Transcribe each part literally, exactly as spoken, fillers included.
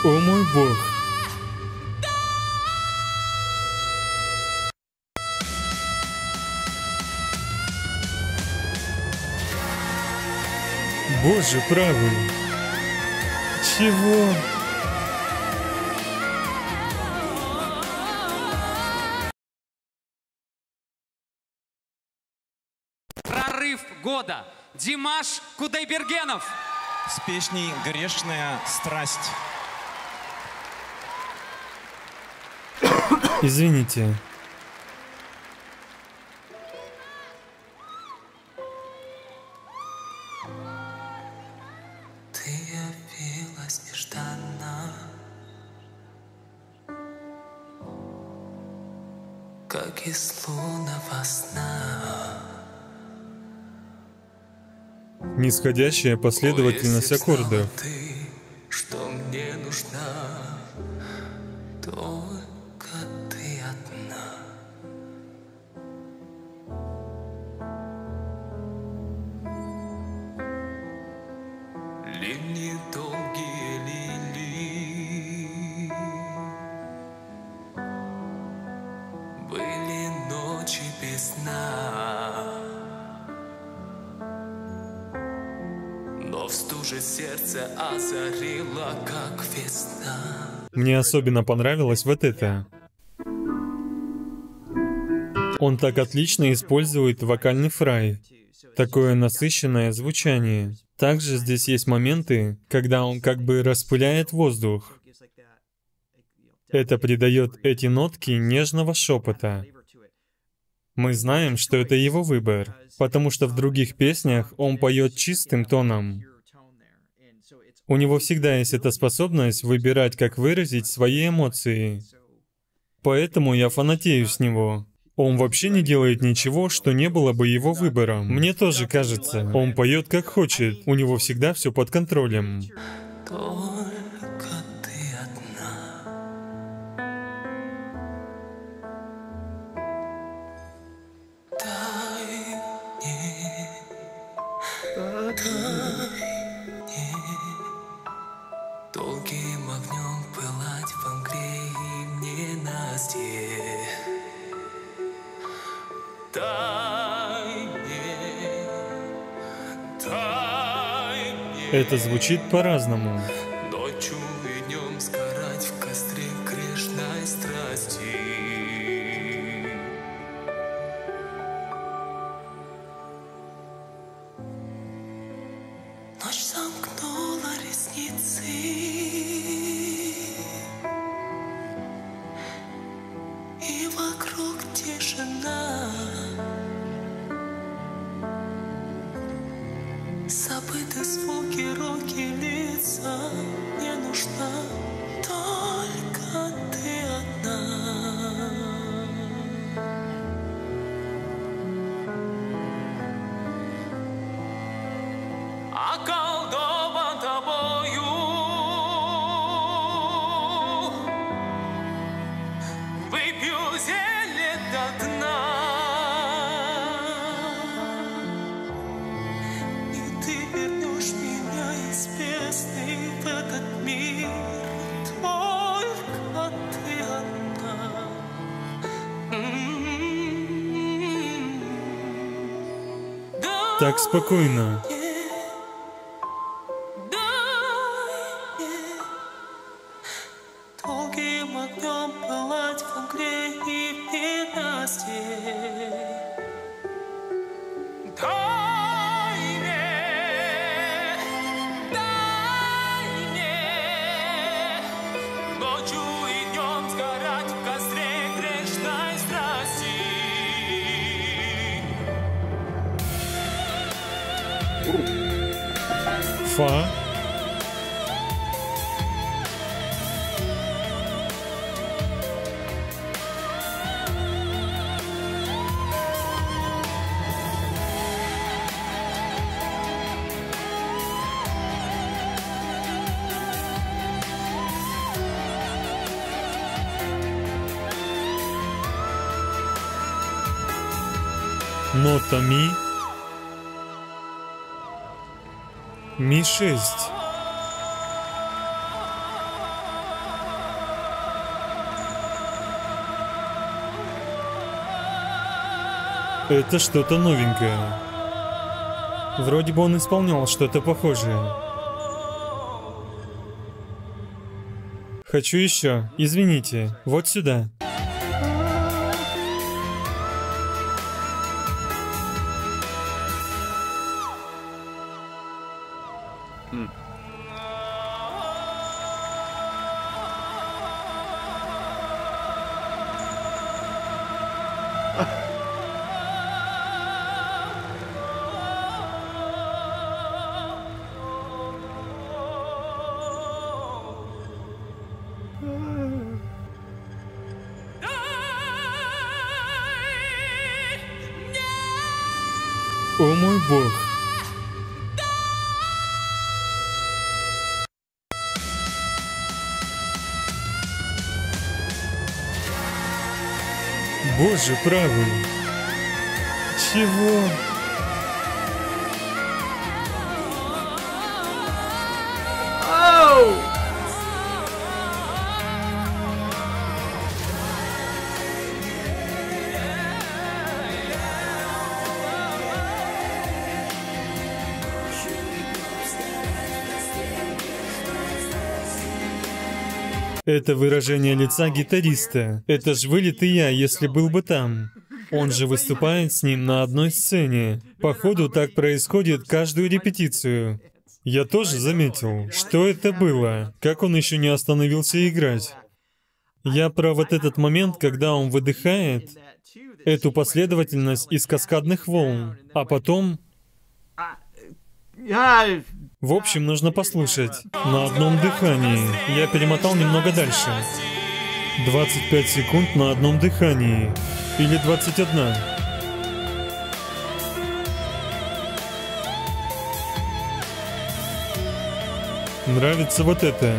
О мой бог. Боже правый. Чего? Прорыв года. Димаш Кудайбергенов. С песней «Грешная страсть». Извините. Ты явилась нежданно, как из лунного сна. Нисходящая последовательность аккордов. Ты, что мне нужна, только ты одна. Линии долгие лилии, были ночи без сна. Но в стуже сердце озарило, как весна. Мне особенно понравилось вот это. Он так отлично использует вокальный фрай. Такое насыщенное звучание. Также здесь есть моменты, когда он как бы распыляет воздух. Это придает эти нотки нежного шепота. Мы знаем, что это его выбор, потому что в других песнях он поет чистым тоном. У него всегда есть эта способность выбирать, как выразить свои эмоции. Поэтому я фанатею с него. Он вообще не делает ничего, что не было бы его выбором. Мне тоже кажется, он поет как хочет, у него всегда все под контролем. Только ты одна. Дай мне, дай мне долгим огнем пылать в мгле и ненастье. Дай мне, дай мне. Это звучит по-разному. Ночью и днем сгорать в костре грешной страсти. Ночь замкнула ресницы, и вокруг тишина. Забыты звуки, руки, лица. Не нужна только ты одна. Околдован тобою, выпью зелье до дна. И ты вернешь меня из бездны в этот мир. Только ты одна. М-м-м. Так спокойно. Долгим огнем пылать в мгле и в ненастье. Дай мне, дай мне ночью и днем сгорать в костре грешной страсти. Фа. Нота ми. Ми шесть. Это что-то новенькое. Вроде бы он исполнял что-то похожее. Хочу еще. Извините. Вот сюда. О мой бог. Боже правый. Чего? Это выражение лица гитариста. Это ж вылитый я, если был бы там. Он же выступает с ним на одной сцене. Походу, так происходит каждую репетицию. Я тоже заметил, что это было, как он еще не остановился играть. Я про вот этот момент, когда он выдыхает, эту последовательность из каскадных волн, а потом... В общем, нужно послушать. На одном дыхании. Я перемотал немного дальше. двадцать пять секунд на одном дыхании. Или двадцать один. Нравится вот это.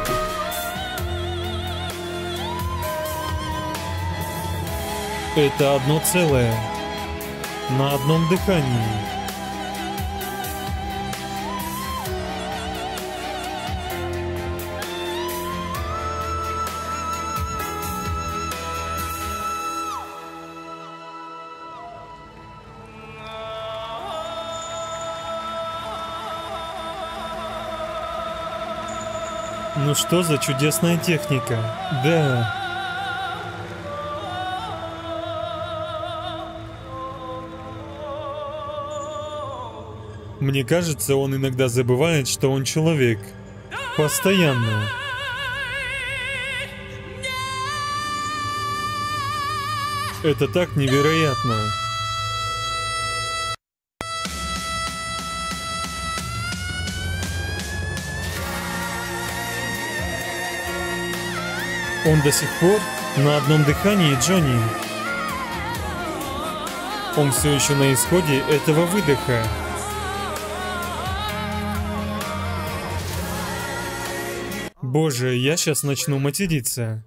Это одно целое. На одном дыхании. Ну что за чудесная техника? Да. Мне кажется, он иногда забывает, что он человек. Постоянно. Это так невероятно. Он до сих пор на одном дыхании, Джонни. Он все еще на исходе этого выдоха. Боже, я сейчас начну материться.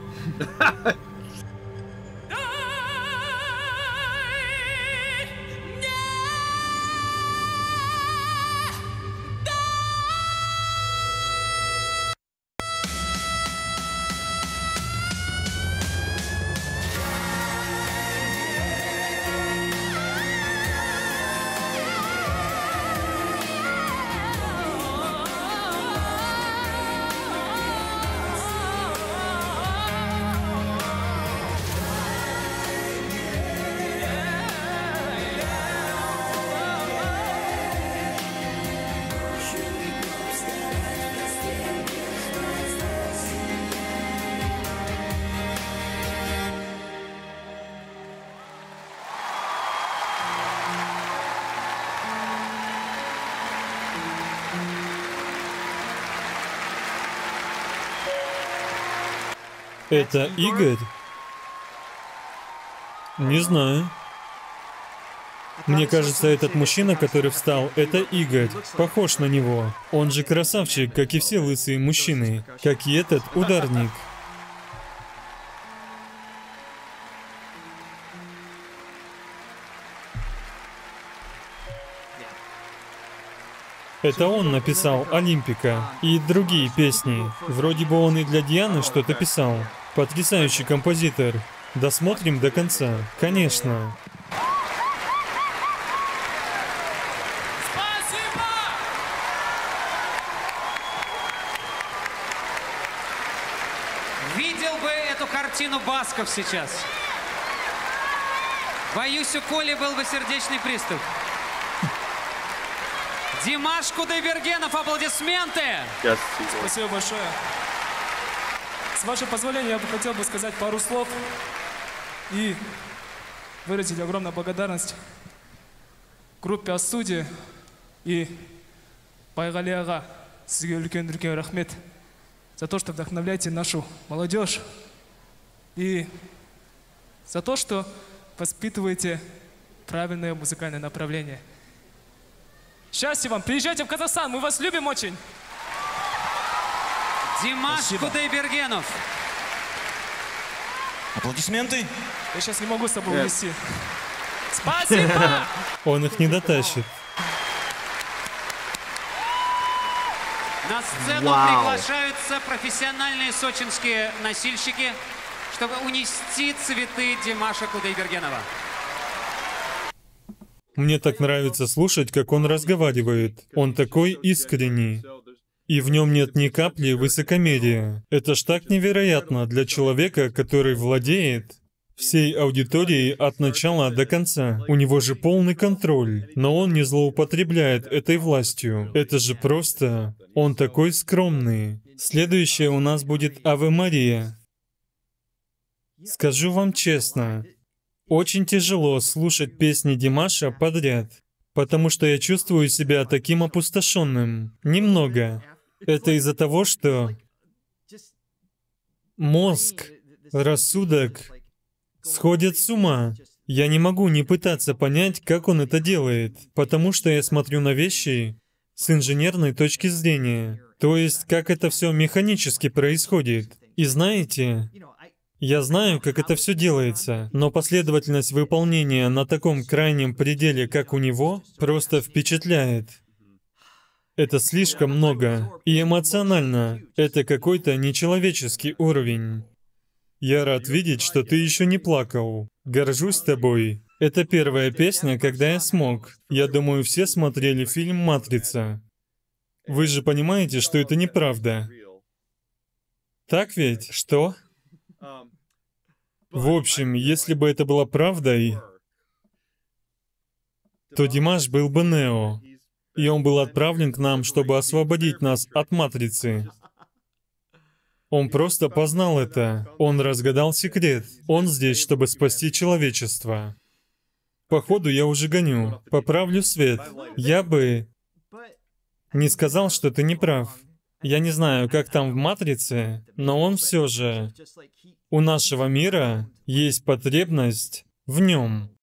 Это Игорь? Не знаю. Мне кажется, этот мужчина, который встал, это Игорь. Похож на него. Он же красавчик, как и все лысые мужчины. Как и этот ударник. Это он написал «Олимпика» и другие песни. Вроде бы он и для Дианы что-то писал. Потрясающий композитор. Досмотрим до конца. Конечно. эту картину Басков сейчас. Боюсь, у Коли был бы сердечный приступ. Димаш Кудайбергенов, аплодисменты! Спасибо большое. С вашего позволения, я бы хотел бы сказать пару слов и выразить огромную благодарность группе Астудия и Байгали аға, сізге үлкен-үлкен рахмет за то, что вдохновляете нашу молодежь и за то, что воспитываете правильное музыкальное направление. Счастья вам! Приезжайте в Казахстан, мы вас любим очень! Димаш Спасибо. Кудайбергенов. Аплодисменты. Я сейчас не могу с собой увезти. Спасибо! Он их не дотащит. На сцену Вау. приглашаются профессиональные сочинские носильщики, чтобы унести цветы Димаша Кудайбергенова. Мне так нравится слушать, как он разговаривает. Он такой искренний. И в нем нет ни капли высокомерия. Это ж так невероятно для человека, который владеет всей аудиторией от начала до конца. У него же полный контроль, но он не злоупотребляет этой властью. Это же просто... Он такой скромный. Следующее у нас будет Аве Мария. Скажу вам честно, очень тяжело слушать песни Димаша подряд, потому что я чувствую себя таким опустошенным. Немного. Это из-за того, что мозг, рассудок сходят с ума. Я не могу не пытаться понять, как он это делает, потому что я смотрю на вещи с инженерной точки зрения. То есть, как это все механически происходит. И знаете, я знаю, как это все делается, но последовательность выполнения на таком крайнем пределе, как у него, просто впечатляет. Это слишком много. И эмоционально это какой-то нечеловеческий уровень. Я рад видеть, что ты еще не плакал. Горжусь тобой. Это первая песня, когда я смог. Я думаю, все смотрели фильм «Матрица». Вы же понимаете, что это неправда. Так ведь? Что? В общем, если бы это было правдой, то Димаш был бы Нео. И он был отправлен к нам, чтобы освободить нас от Матрицы. Он просто познал это. Он разгадал секрет. Он здесь, чтобы спасти человечество. Походу, я уже гоню. Поправлю свет. Я бы не сказал, что ты не прав. Я не знаю, как там в Матрице, но он все же... У нашего мира есть потребность в нем.